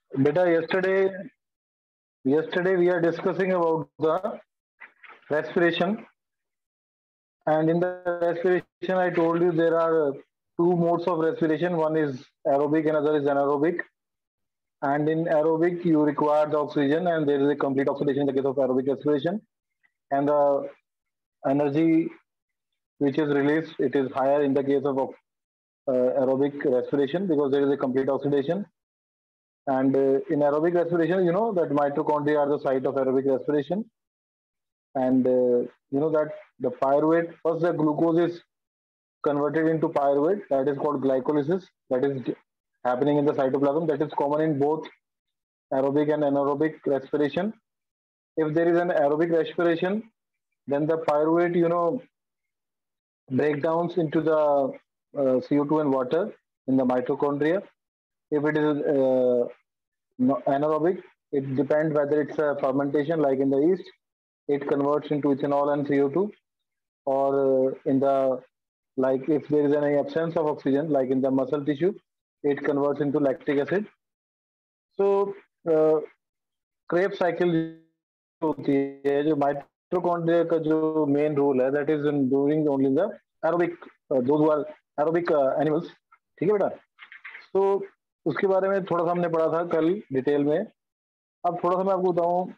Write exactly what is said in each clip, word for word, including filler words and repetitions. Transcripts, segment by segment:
Beta, yesterday, yesterday we are discussing about the respiration, and in the respiration, I told you there are two modes of respiration. One is aerobic, another is anaerobic. And in aerobic, you require the oxygen, and there is a complete oxidation in the case of aerobic respiration. And the energy which is released, it is higher in the case of uh, aerobic respiration because there is a complete oxidation. And uh, in aerobic respiration, you know that mitochondria are the site of aerobic respiration. And uh, you know that the pyruvate, first the glucose is converted into pyruvate, that is called glycolysis, that is happening in the cytoplasm, that is common in both aerobic and anaerobic respiration. If there is an aerobic respiration, then the pyruvate, you know, breakdowns into the uh, C O two and water in the mitochondria. If it is uh, anaerobic, it depends whether it's a fermentation like in the yeast, it converts into ethanol and C O two, or uh, in the, like if there is any absence of oxygen like in the muscle tissue, it converts into lactic acid. So uh, Krebs cycle जो होती है जो mitochondria का जो main role है that is in doing only the aerobic those who are aerobic animals. ठीक है बेटा. तो उसके बारे में थोड़ा सा हमने पढ़ा था कल डिटेल में. अब थोड़ा सा मैं आपको बताऊं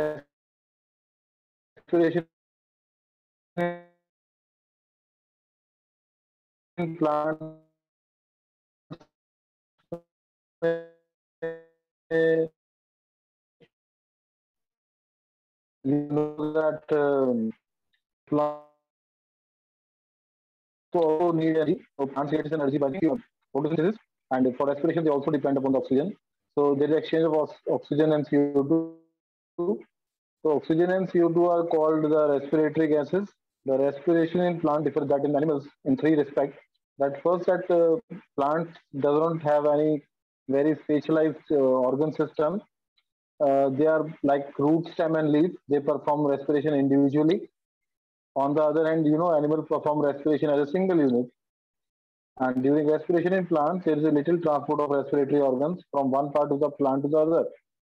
respiration plant you know that um, plants also need energy. So plants get this energy by photosynthesis, and for respiration they also depend upon the oxygen. So there is exchange of oxygen and C O two. So oxygen and C O two are called the respiratory gases. The respiration in plant differs that in animals in three respects. That first, that uh, plant does not have any very specialized uh, organ system. Uh, they are like root, stem, and leaf. They perform respiration individually. On the other hand, you know, animals perform respiration as a single unit. And during respiration in plants, there is a little transport of respiratory organs from one part of the plant to the other.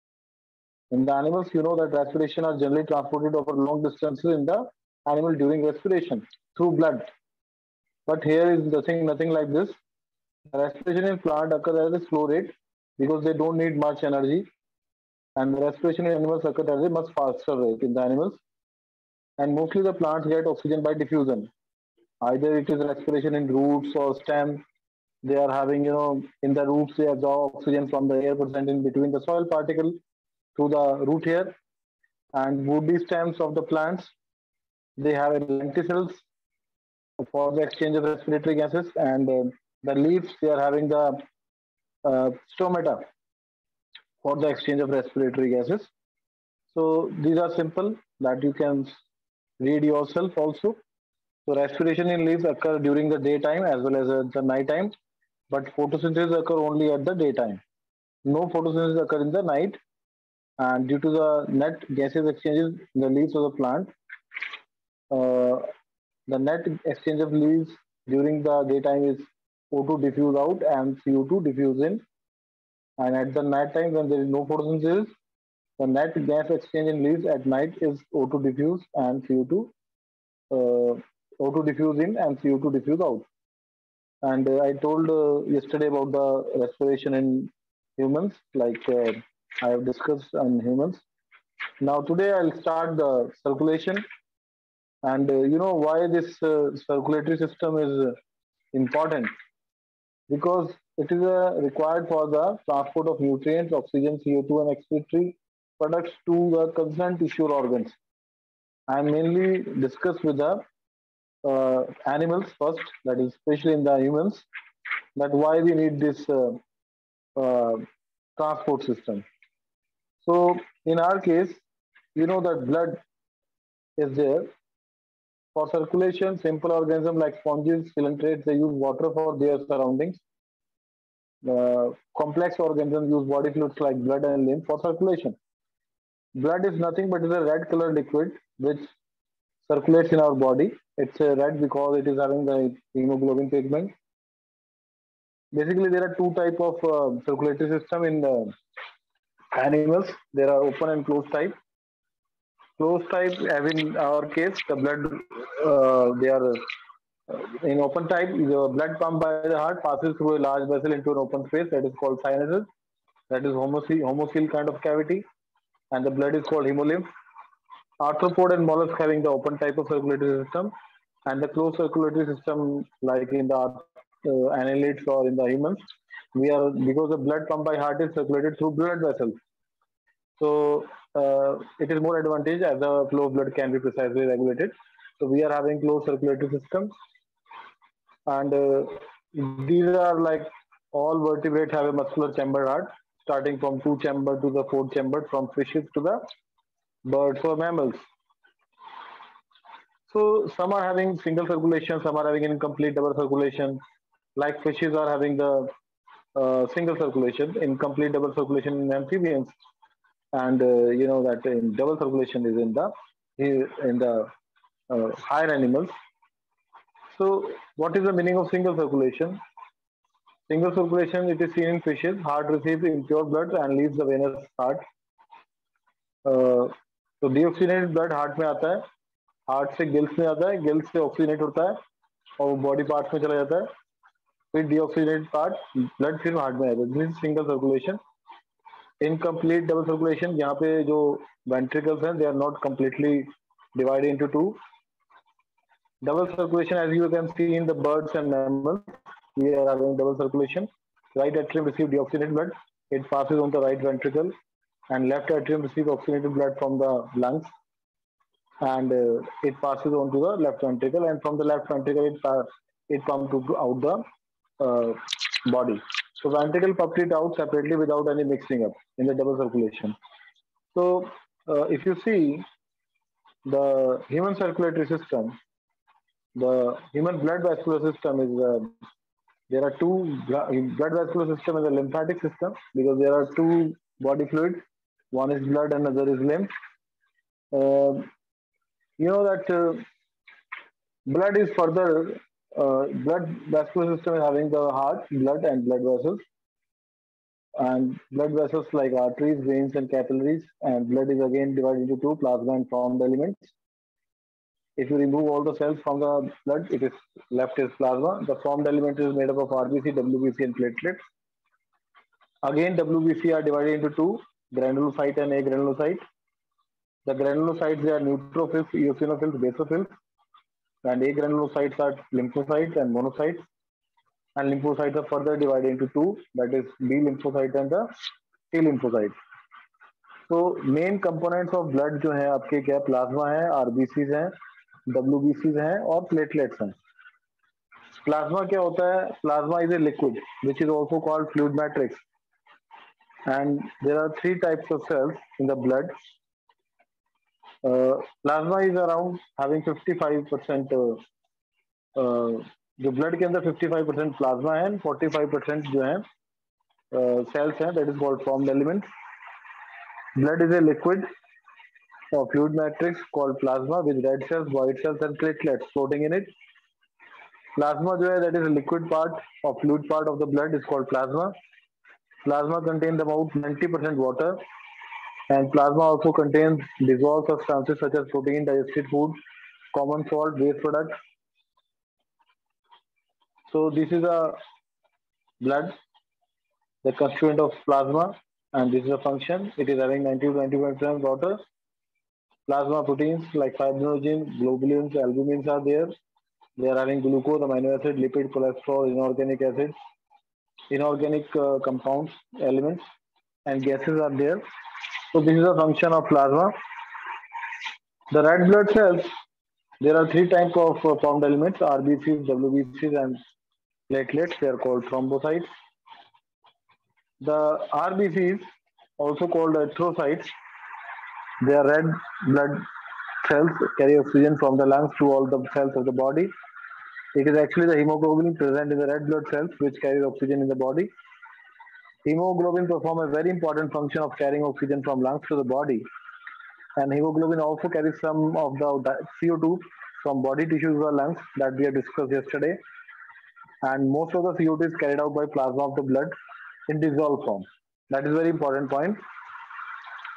In the animals, you know that respiration are generally transported over long distances in the animal during respiration through blood. But here is nothing, nothing like this. The respiration in plant occurs at a slow rate because they don't need much energy, and the respiration in animals occurs at a much faster rate in the animals. And mostly the plants get oxygen by diffusion. Either it is respiration in roots or stem. They are having, you know, in the roots they absorb oxygen from the air present in between the soil particle to the root hair. And woody stems of the plants, they have lenticels for the exchange of respiratory gases, and uh, the leaves they are having the uh, stomata for the exchange of respiratory gases. So these are simple that you can read yourself also. So respiration in leaves occur during the daytime as well as at the night time, but photosynthesis occur only at the daytime. No photosynthesis occur in the night, and due to the net gases exchanges in the leaves of the plant, uh, the net exchange of leaves during the daytime is O two diffuse out and C O two diffuse in, and at the night time when there is no photosynthesis, the net gas exchange in leaves at night is O two diffuse and C O two uh, O two diffuse in and C O two diffuse out. And uh, I told uh, yesterday about the respiration in humans, like uh, I have discussed on humans. Now today I'll start the circulation, and uh, you know why this uh, circulatory system is uh, important, because it is uh, required for the transport of nutrients, oxygen, C O two, and excretory products to the concerned tissue or organs. I mainly discuss with the uh, animals first, that is especially in the humans, that why we need this uh, uh, transport system. So in our case, you know that blood is there. For circulation, simple organisms like sponges, coelentrates, they use water for their surroundings. Uh, complex organisms use body fluids like blood and lymph for circulation. Blood is nothing but is a red colored liquid which circulates in our body. It's a red because it is having the hemoglobin pigment. Basically, there are two type of uh, circulatory system in the animals. There are open and closed type. Closed type, as in our case, the blood, uh, they are uh, in open type, the blood pumped by the heart passes through a large vessel into an open space that is called sinuses. That is homocoel, homocoel kind of cavity, and the blood is called hemolymph. Arthropod and mollusk having the open type of circulatory system, and the closed circulatory system, like in the uh, annelids or in the humans, we are because the blood pumped by heart is circulated through blood vessels. So uh, it is more advantage as the flow of blood can be precisely regulated. So we are having closed circulatory system, and uh, these are like all vertebrates have a muscular chambered heart, starting from two chamber to the fourth chamber, from fishes to the birds or mammals. So some are having single circulation, some are having incomplete double circulation. Like fishes are having the uh, single circulation, incomplete double circulation in amphibians, and uh, you know that in double circulation is in the in the uh, higher animals. So what is the meaning of single circulation? Single circulation, it is seen in fishes. Heart receives impure blood and leaves the venous heart. Uh, तो deoxygenated blood heart में आता है, heart से gills में आता है, gills से oxygenate होता है और वो बॉडी पार्ट्स में चला जाता है, फिर डीऑक्सीजनेटेड पार्ट ब्लड फिर हार्ट में आता है. This is single circulation. Incomplete double circulation, यहाँ पे जो वेंट्रिकल्स हैं they are not completely divided into two. Double circulation, as you can see in the birds and mammals, we are having double circulation. Right atrium receives deoxygenated blood, it passes on the right ventricle, and left atrium receives oxygenated blood from the lungs, and uh, it passes on to the left ventricle, and from the left ventricle it, uh, it pumps out the uh, body. So ventricle pumped it out separately without any mixing up in the double circulation. So uh, if you see the human circulatory system, the human blood vascular system is uh, there are two blood vascular system is a lymphatic system because there are two body fluids, one is blood and other is lymph. Uh, you know that uh, blood is further uh, blood vascular system is having the heart, blood and blood vessels, and blood vessels like arteries, veins and capillaries, and blood is again divided into two, plasma and formed elements. If you remove all the cells from the blood, it is left is plasma. The formed element is made up of R B C, W B C and platelets. Again, W B C are divided into two, granulocyte and agranulocyte. The granulocytes, they are neutrophils, eosinophils, basophils, and agranulocytes are lymphocytes and monocytes. And lymphocytes are further divided into two, that is B lymphocyte and the T lymphocyte. So main components of blood जो है आपके क्या plasma है, R B Cs हैं, W B Cs हैं और platelets हैं. Plasma क्या होता है? Plasma is a liquid which is also called fluid matrix, and there are three types of cells in the blood. Uh, plasma is around having fifty-five percent uh, uh, जो blood के अंदर fifty-five percent plasma है, forty-five percent जो है sales हैं, that is called formed elements. Blood is a liquid or fluid matrix called plasma with red cells, white cells and platelets floating in it. Plasma जो है, that is a liquid part or fluid part of the blood is called plasma. Plasma contains about ninety percent water, and plasma also contains dissolved substances such as protein, digested food, common salt, waste products. So this is a blood, the constituent of plasma, and this is a function. It is having ninety to ninety-five percent water. Plasma proteins like fibrinogen, globulins, albumins are there. They are having glucose, amino acid, lipid, cholesterol, inorganic acids, inorganic uh, compounds, elements, and gases are there. So this is a function of plasma. The red blood cells, there are three types of uh, formed elements, R B Cs, W B Cs and platelets. They are called thrombocytes. The R B Cs, also called erythrocytes, they are red blood cells, carry oxygen from the lungs to all the cells of the body. It is actually the hemoglobin present in the red blood cells which carries oxygen in the body. Hemoglobin performs a very important function of carrying oxygen from lungs to the body. And hemoglobin also carries some of the C O two from body tissues or lungs that we have discussed yesterday. And most of the C O two is carried out by plasma of the blood in dissolved form. That is very important point.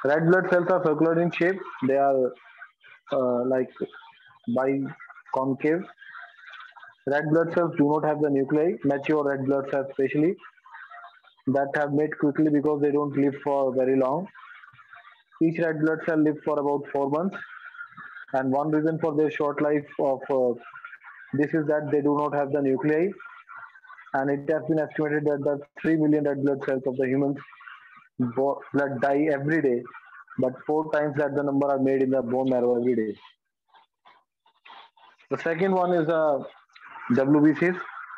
Red blood cells are circular in shape. They are uh, like biconcave. Red blood cells do not have the nuclei. Mature red blood cells, especially, that have made quickly because they don't live for very long. Each red blood cell lives for about four months, and one reason for their short life of uh, this is that they do not have the nuclei, and it has been estimated that the three million red blood cells of the humans blood die every day, but four times that the number are made in the bone marrow every day. The second one is uh, W B Cs.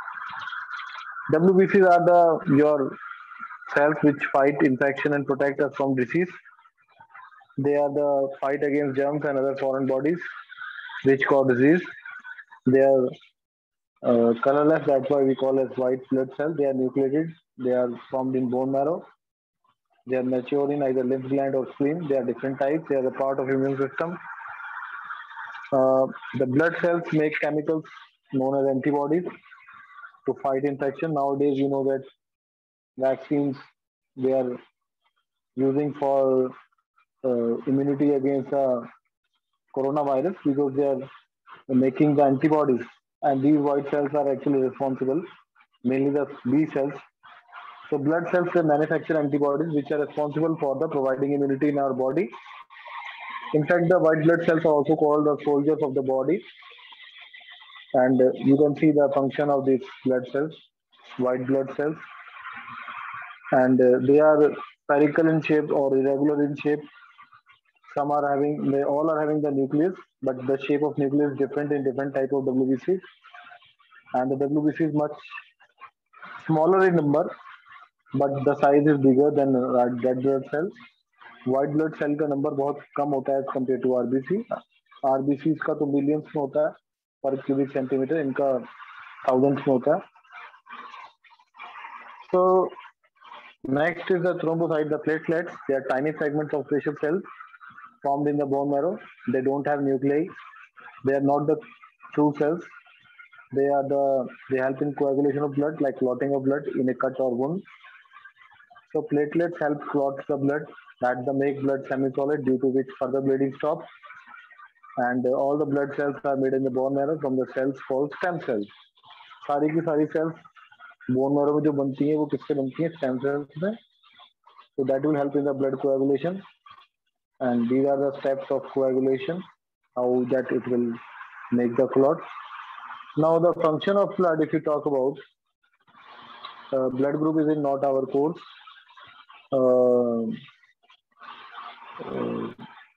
W B Cs are the your cells which fight infection and protect us from disease. They are the fight against germs and other foreign bodies which cause disease. They are uh, colorless, that's why we call as white blood cells. They are nucleated. They are formed in bone marrow. They are mature in either lymph gland or spleen. They are different types. They are a part of immune system. Uh, the blood cells make chemicals known as antibodies to fight infection. Nowadays, you know that vaccines they are using for uh, immunity against the coronavirus because they are making the antibodies, and these white cells are actually responsible, mainly the B cells. So blood cells they manufacture antibodies which are responsible for the providing immunity in our body. In fact, the white blood cells are also called the soldiers of the body, and uh, you can see the function of these blood cells, white blood cells, and uh, they are spherical in shape or irregular in shape. Some are having, they all are having the nucleus, but the shape of nucleus is different in different type of W B Cs, and the W B C is much smaller in number, but the size is bigger than red red blood cells. White blood cell का नंबर बहुत कम होता है compared to R B C. R B Cs का तो millions में होता है per cubic centimeter, इनका thousands में होता है. So next is the thrombocyte, the platelets. They are tiny fragments of facial cells formed in the bone marrow. They don't have nuclei. They are not the true cells. They are the they help in coagulation of blood, like clotting of blood in a cut or wound. So platelets help clot the blood that the make blood semi-solid, due to which further bleeding stops. And uh, all the blood cells are made in the bone marrow from the cells called stem cells. सारी की सारी cells bone marrow में जो बनती हैं वो किससे बनती हैं? Stem cells में. So that will help in the blood coagulation. And these are the steps of coagulation, how that it will make the clot. Now the function of blood, if you talk about, uh, blood group is in not our course. Uh, uh,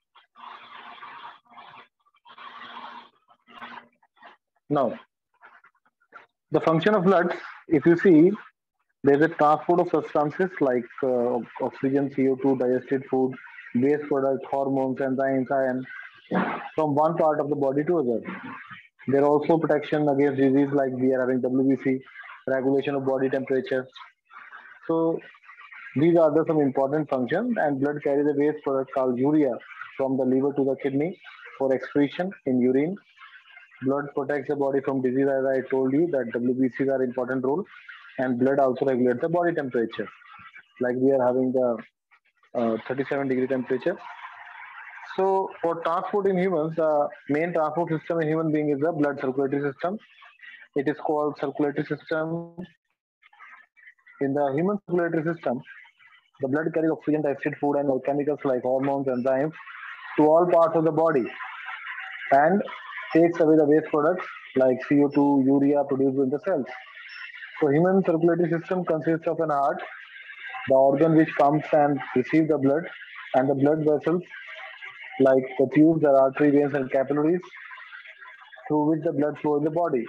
now, the function of blood, if you see, there's a transport of substances like uh, oxygen, C O two, digested food, waste products, hormones, enzymes, iron, from one part of the body to other. There are also protection against disease, like we are having W B C, regulation of body temperature. So these are the some important functions, and blood carries a waste product called urea from the liver to the kidney for excretion in urine. Blood protects the body from disease, as I told you that W B Cs are important role, and blood also regulates the body temperature. Like we are having the uh, thirty-seven degree temperature. So for transport in humans, the main transport system in human being is the blood circulatory system. It is called circulatory system. In the human circulatory system, the blood carries oxygen, digested food, and chemicals like hormones, enzymes to all parts of the body, and takes away the waste products like C O two, urea produced in the cells. So human circulatory system consists of an heart, the organ which pumps and receives the blood, and the blood vessels like the tubes, the artery, veins, and capillaries through which the blood flows in the body.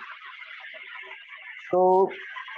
So,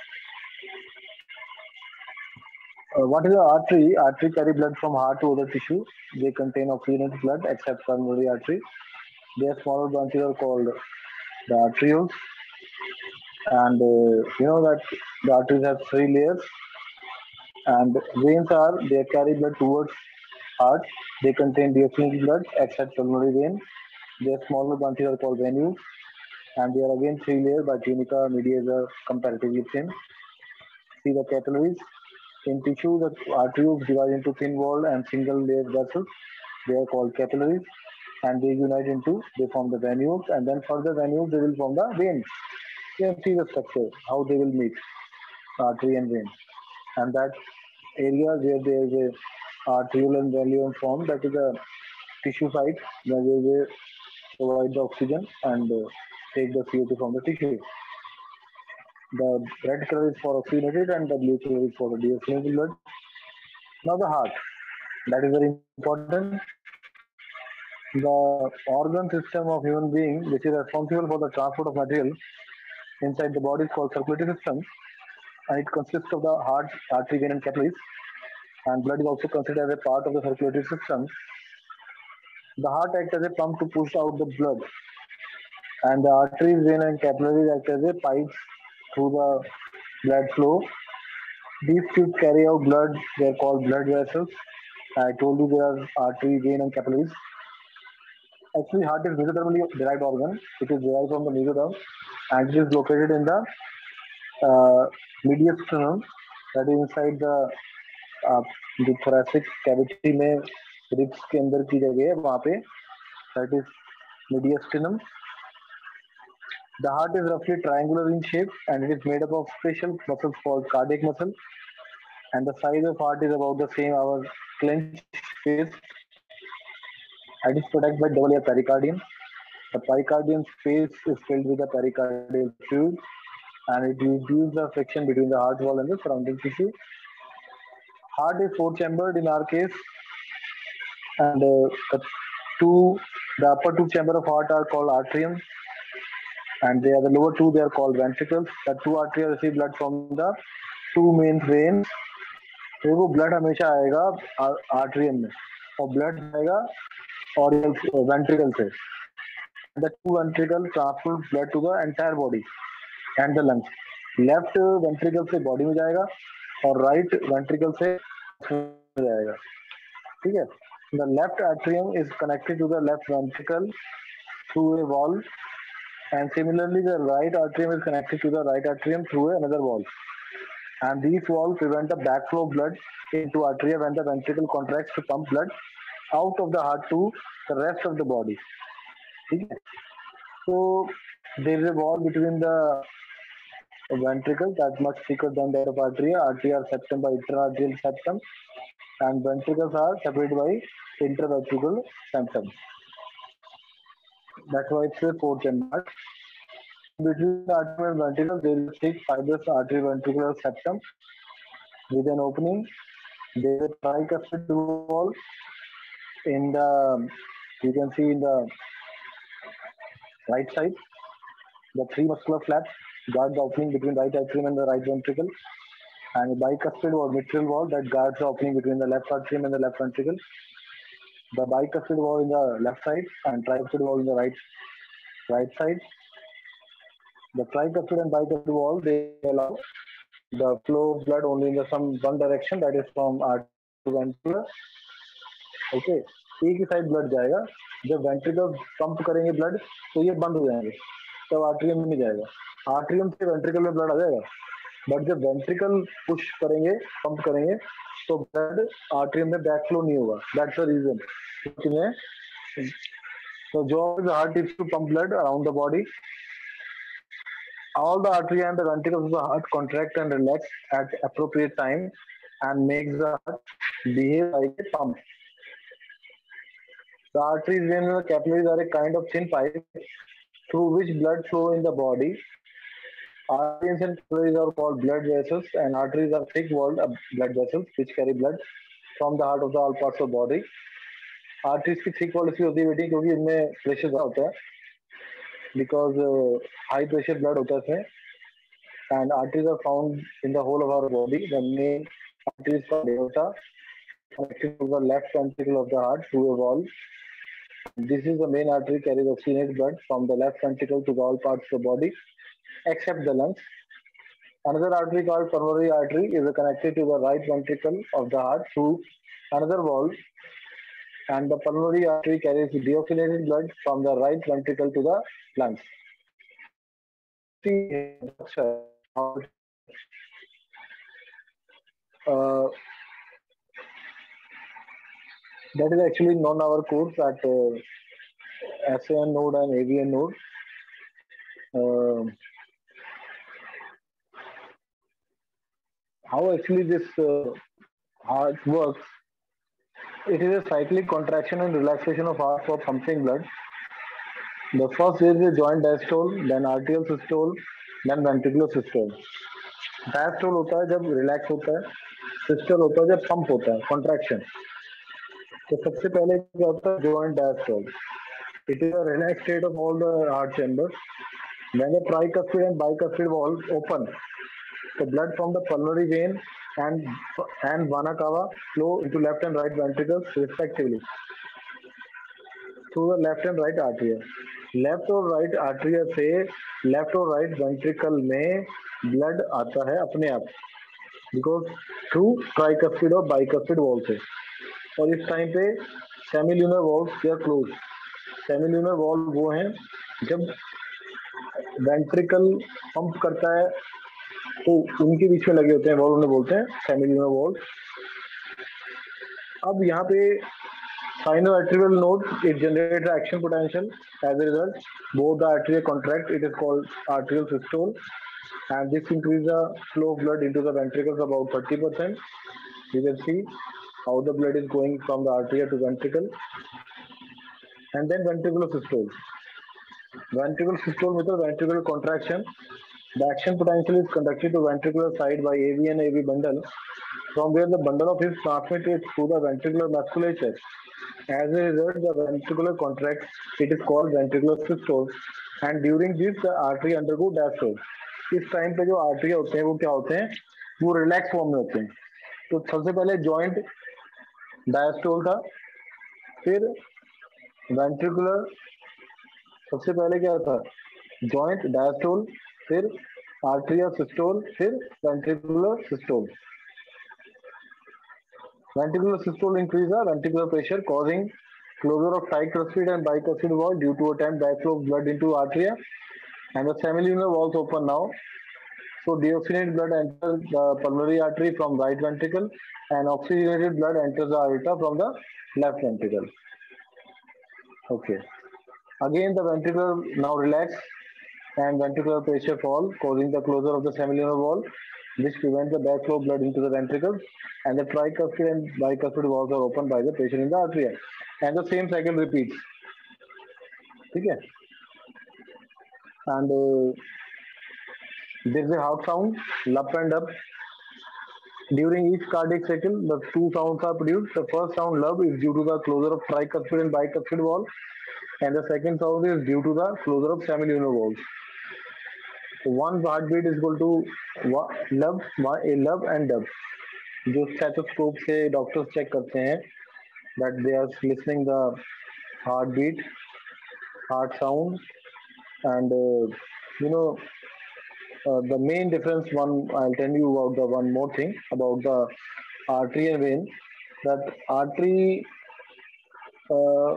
uh, what is the artery? Artery carry blood from heart to other tissue. They contain oxygenated blood, except coronary artery. Their smaller branches are called the arterioles, and uh, you know that the arteries have three layers. And veins are they carry blood towards heart. They contain deoxygenated blood, except pulmonary vein. Their smaller branches are called venules, and they are again three layers by tunica, media is comparatively thin. See the capillaries. In tissue, the arterioles divide into thin-walled and single-layered vessels. They are called capillaries, and they unite into, they form the venules, and then further venules, they will form the veins. You can see the structure, how they will meet, artery and vein. And that area where there is a arteriole and venular form, that is a tissue site where they will provide the oxygen and uh, take the C O two from the tissue. The red color is for oxygenated and the blue color is for the deoxygenated blood. Now the heart, that is very important. The organ system of human being, which is responsible for the transport of material inside the body, is called circulatory system, and it consists of the heart, artery, vein, and capillaries. And blood is also considered as a part of the circulatory system. The heart acts as a pump to push out the blood, and the arteries, vein, and capillaries act as a pipes through the blood flow. These tubes carry out blood. They are called blood vessels. I told you there are artery, vein, and capillaries. Actually, heart is mesothermally derived organ. It is derived from the mesoderm, and it is located in the uh, mediastinum, that is inside the uh, the thoracic cavity में ribs के अंदर की जगह है वहाँ पे, that is mediastinum. The heart is roughly triangular in shape, and it is made up of special muscles called cardiac muscle. And the size of heart is about the same our clenched fist. It is protected by double layer pericardium. The pericardium space is filled with the pericardial fluid, and it reduces the friction between the heart wall and the surrounding tissue. Heart is four chambered in our case, and uh, the two, the upper two chamber of heart are called atrium, and they are the lower two, they are called ventricles. The two arteries receive blood from the two main veins. देखो blood हमेशा आएगा atrium में और blood आएगा और ventricle से. The two ventricles transport blood to the entire body and the lungs. Left ventricle से body में जाएगा और right ventricle से जाएगा. ठीक है. The left atrium is connected to the left ventricle through a valve, and similarly the right atrium is connected to the right atrium through another valve. And these valves prevent the backflow of blood into atria when the ventricle contracts to pump blood out of the heart to the rest of the body. Okay? So there is a wall between the ventricle that's much thicker than that of arteria. Arteria are septum by intraarterial septum, and ventricles are separated by interventricular septum. That's why it's a four chamber. Between the artery and ventricle, there is a thick fibrous arterioventricular septum with an opening. There is a tricuspid wall in the, you can see in the right side. The three muscular flaps guard the opening between right atrium and the right ventricle, and a bicuspid or mitral wall that guards the opening between the left atrium and the left ventricle. The bicuspid wall in the left side and tricuspid wall in the right right side. The tricuspid and bicuspid wall, they allow the flow of blood only in the some one direction, that is from artery to ventricle. Okay, एक ही side blood जाएगा. जब ventricle pump करेंगे blood तो ये बंद हो जाएंगे, तब आर्ट्रियम में नहीं जाएगा. आर्ट्रियम से वेंट्रिकल में ब्लड आ जाएगा, बट जब वेंट्रिकल पुश करेंगे, पंप करेंगे, तो ब्लड आर्ट्रियम में बैक फ्लो नहीं होगा. That's the reason. So job of the heart is to pump blood around the body. All the artery and the ventricles of the heart contract and relax at appropriate time and makes the heart behave like a pump. The arteries, veins, and the capillaries are a kind of thin pipe through which blood flow in the body. Arteries and capillaries are called blood vessels, and arteries are thick-walled blood vessels which carry blood from the heart of the all parts of the body. Arteries की thick wall इसलिए होती है बेटी क्योंकि इनमें pressure ज़्यादा होता है, because uh, high pressure blood होता है इसमें. And arteries are found in the whole of our body. The main artery is called aorta, connected to the left ventricle of the heart through a valve. This is the main artery carries oxygenated blood from the left ventricle to all parts of the body, except the lungs. Another artery called pulmonary artery is connected to the right ventricle of the heart through another valve, and the pulmonary artery carries deoxygenated blood from the right ventricle to the lungs. uh, that is actually non our course at uh, S A N node and A V N node. Uh, how actually this uh, heart works? It is a cyclic contraction and relaxation of heart for pumping blood. The first is a joint diastole, then arterial systole, then ventricular systole. Diastole होता है जब relax होता है, systole होता है जब pump होता है, कॉन्ट्रैक्शन. तो सबसे पहले क्या होता है joint diastole. It is a relaxed state of all the heart chambers. When the tricuspid and bicuspid valves open, the blood from the pulmonary vein and and vena cava flow into left and right ventricles respectively through the left and right artery. Left और right atria से left और right ventricle में blood आता है अपने आप, because through tricuspid और bicuspid valve से. और इस टाइम पे semilunar valve they are close. Semilunar valve वो हैं जब वेंट्रिकल पंप करता है तो उनके बीच में लगे होते हैं वॉल्व, उन्हें बोलते हैं सेमिल्यूनर वॉल्व. अब यहाँ पे sinoatrial node, it generates action potential. As a result, both the artery contract. It is called arterial systole, and this increases the flow of blood into the ventricles about thirty percent. You can see how the blood is going from the artery to ventricle. And then ventricular systole. Ventricular systole with a ventricular contraction. The action potential is conducted to ventricular side by A V and A V bundle, from where the bundle of is transmitted through the ventricular musculature. As a result, the ventricular contracts. It is called ventricular systole, and during this the artery undergo diastole. इस time पे जो artery होते हैं वो क्या होते हैं, वो रिलैक्स फॉर्म में होते हैं. तो सबसे पहले जॉइंट डायस्टोल था, फिर वेंट्रिकुलर, सबसे पहले क्या था जॉइंट डायस्टोल, फिर आर्टरियल सिस्टोल, फिर ventricular systole. Ventricular systole increase the ventricular pressure, causing closure of tricuspid and bicuspid valve due to a time backflow of blood into arteria, and the semilunar valves open now. So deoxygenated blood enters the pulmonary artery from right ventricle, and oxygenated blood enters the aorta from the left ventricle. Okay. Again, the ventricle now relax and ventricular pressure fall, causing the closure of the semilunar valve. This prevents the backflow of blood into the ventricles, and the tricuspid and bicuspid valves are opened by the patient in the artery, and the same cycle repeats. Okay. And uh, there is a heart sound, lup and up. During each cardiac cycle, the two sounds are produced. The first sound, lup, is due to the closure of tricuspid and bicuspid valve, and the second sound is due to the closure of semilunar valves. One heartbeat is equal to love, a love and dub. जो stethoscope से doctors check करते हैं that they are listening the heartbeat, heart sound, and uh, you know uh, the main difference. One, I'll tell you about the one more thing about the artery and vein. That artery uh,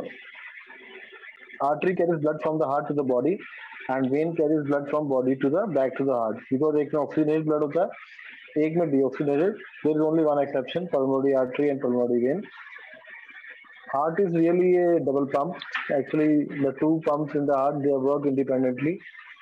artery carries blood from the heart to the body, and vein carries blood from body to the back to the heart. Because एक में oxygenated blood होता है, एक में deoxygenated. There is only one exception: pulmonary artery and pulmonary vein. Heart is really a double pump. Actually, the two pumps in the heart, they work independently,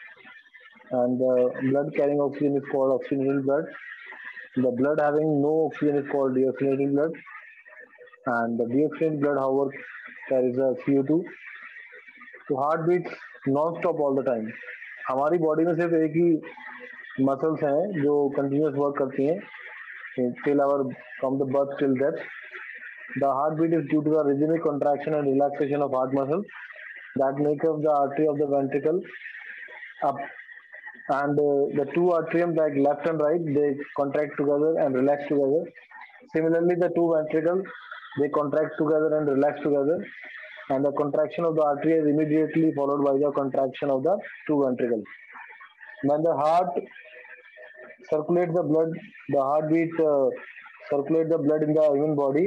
and the blood carrying oxygen is called oxygenated blood. The blood having no oxygen is called deoxygenated blood, and the deoxygenated blood, however, carries a C O two. तो heart beat non stop all the time. हमारी body में सिर्फ एक ही muscles हैं जो continuous work करती हैं till our from the birth till death. The heart beat is due to the rhythmic contraction and relaxation of heart muscles that make up the artery of the ventricle up, and uh, the two atrium, like left and right, they contract together and relax together. Similarly, the two ventricles, they contract together and relax together, and the contraction of the artery is immediately followed by the contraction of the two ventricles. When the heart circulates the blood, the heartbeat uh, circulate the blood in the human body.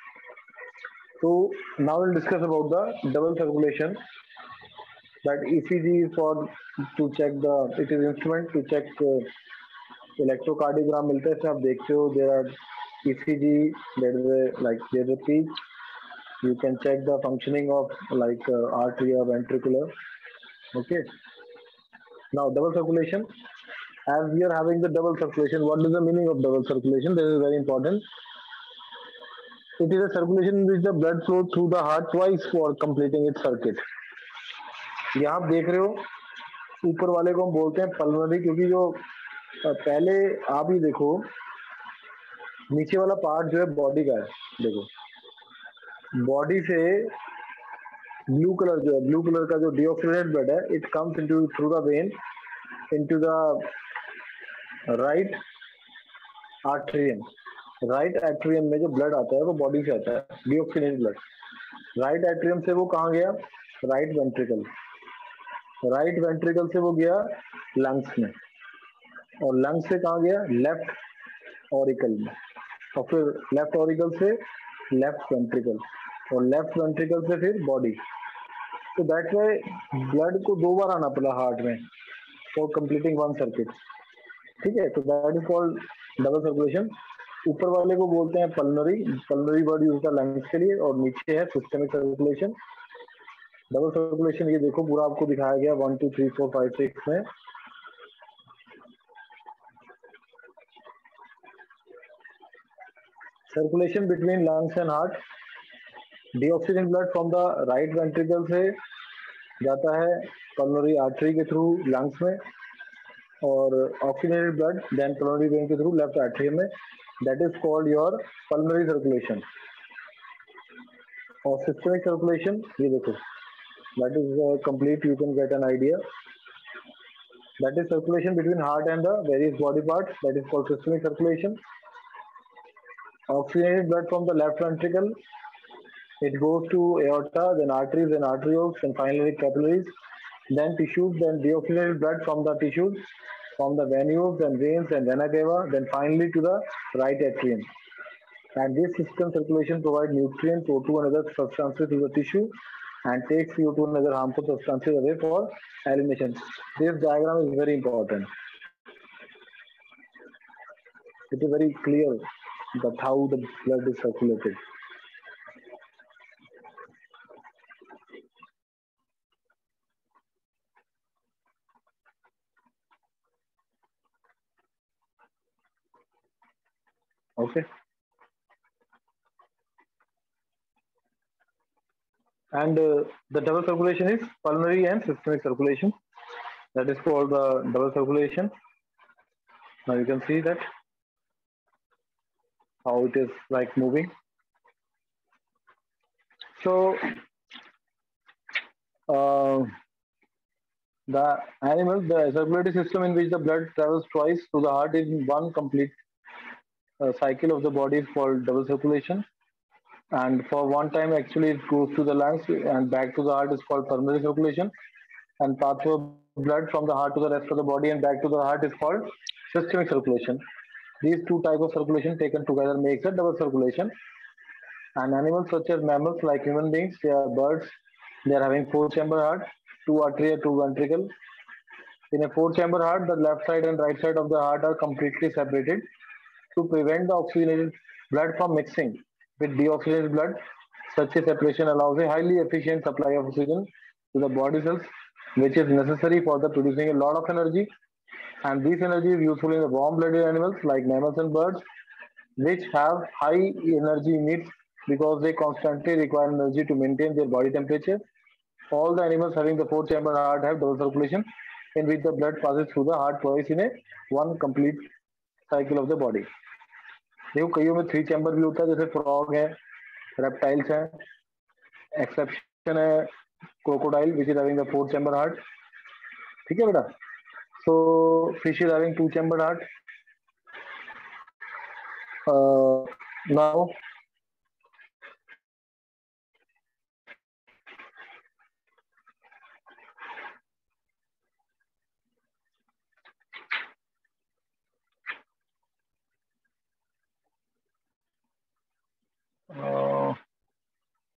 So now we'll discuss about the double circulation. That E C G is for to check the, it is instrument to check uh, electrocardiogram मिलता है, इसमें आप देखते हो there are E C G, there is a like there's a peak. You can check the functioning of like uh, arteria, ventricular. Okay. Now double circulation. As we are having the double circulation, what is the meaning of double circulation? This is very important. It is a circulation in which the blood flows through the heart twice for completing its circuit. यहाँ आप देख रहे हो ऊपर वाले को हम बोलते हैं पल्मोनरी, क्योंकि जो पहले आप ही देखो नीचे वाला पार्ट जो है बॉडी का है, देखो बॉडी से ब्लू कलर जो है ब्लू कलर का जो डीऑक्सीजनेटेड ब्लड है, it comes into through the vein into the right atrium. Right atrium में जो ब्लड आता है वो बॉडी से आता है, डीऑक्सीजनेटेड ब्लड. राइट एट्रियम से वो कहाँ गया? Right ventricle. राइट वेंट्रिकल से वो गया लंग्स में, और लंग्स से कहाँ गया? लेफ्ट ऑरिकल में, और फिर लेफ्ट ऑरिकल से लेफ्ट वेंट्रिकल, और लेफ्ट वेंट्रिकल से फिर बॉडी. तो दैट्स व्हाई ब्लड को दो बार आना पड़ा हार्ट में फॉर कंप्लीटिंग वन सर्किट. ठीक है, तो that is called double circulation. ऊपर वाले को बोलते हैं पल्मोनरी. पल्मोनरी वर्ड यूज होता है लंग्स के लिए, और नीचे है सिस्टमिक सर्कुलेशन. डबल सर्कुलेशन ये देखो पूरा आपको दिखाया गया one two three four five six में. Circulation between lungs and heart. Deoxygen blood from the right ventricle से जाता है पल्मोनरी आर्टरी के थ्रू लंग्स में, और oxygenated blood then pulmonary vein के थ्रू लेफ्ट आर्टरी में. That is called your pulmonary circulation. और सिस्टमिक सर्कुलेशन ये देखो, that is uh, complete, you can get an idea. That is circulation between heart and the various body parts, that is called systemic circulation. Oxygenated blood from the left ventricle, it goes to aorta, then arteries, then arterioles, and finally capillaries, then tissues, then deoxygenated blood from the tissues, from the venules and veins and vena cava, then finally to the right atrium. And this system circulation provides nutrients, O two and other substances to the tissue, and takes C O two and other harmful substances away for elimination. This diagram is very important. It is very clear that how the blood is circulated. Okay. And uh, the double circulation is pulmonary and systemic circulation. That is called the double circulation. Now you can see that how it is like moving. So uh, the animal, the circulatory system in which the blood travels twice to the heart in one complete uh, cycle of the body is called double circulation. And for one time actually it goes to the lungs and back to the heart is called pulmonary circulation. And pathway of blood from the heart to the rest of the body and back to the heart is called systemic circulation. These two types of circulation taken together makes a double circulation. And animals such as mammals like human beings, they are birds, they are having four chamber heart, two arteria, two ventricle. In a four chamber heart, the left side and right side of the heart are completely separated to prevent the oxygenated blood from mixing with deoxygenated blood. Such a separation allows a highly efficient supply of oxygen to the body cells, which is necessary for the producing a lot of energy. And this energy is useful in the warm-blooded animals like mammals and birds, which have high energy needs because they constantly require energy to maintain their body temperature. All the animals having the four-chamber heart have double circulation, in which the blood passes through the heart twice in a one complete cycle of the body. देखो कईयों में three chamber भी होता है, जैसे frog है, reptiles है. Exception है crocodile which is having the four chamber heart. ठीक है बेटा. So fish is having two chamber heart. Now